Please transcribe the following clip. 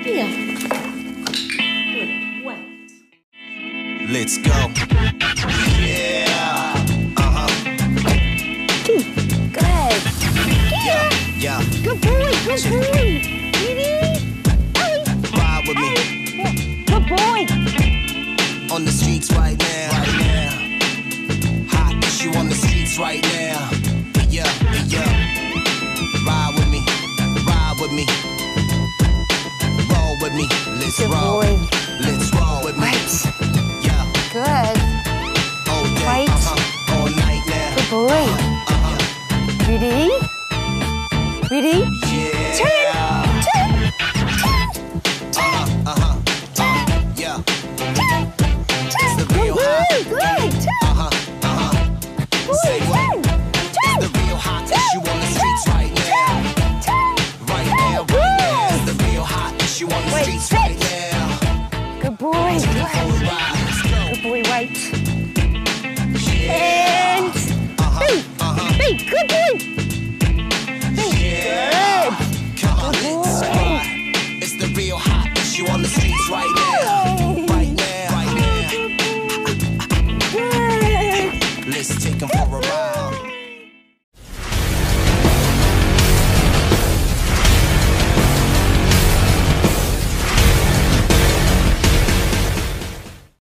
Here. Good. Wait. Let's go. Yeah. Good. Yeah. Good boy. Good boy. Ready? Ride with me. Good boy. On the streets right now. Hot issue on the streets right now. Yeah. Ride with me. Ride with me. Roll with me. Let's Good roll. boy. Let's roll with me. Right. Yeah. Good. All day. Right. All night now. Good boy. Ready? Ready? Yeah. Turn. Yeah. It's the real hot. Good. Say what? It's the real hot issue on the streets right now. Right now. It's the real hot issue on the streets right now. Good boy. Good boy, right. And B. Good boy. Yeah. Come on, let's ride. It's the real hot issue on the streets right now.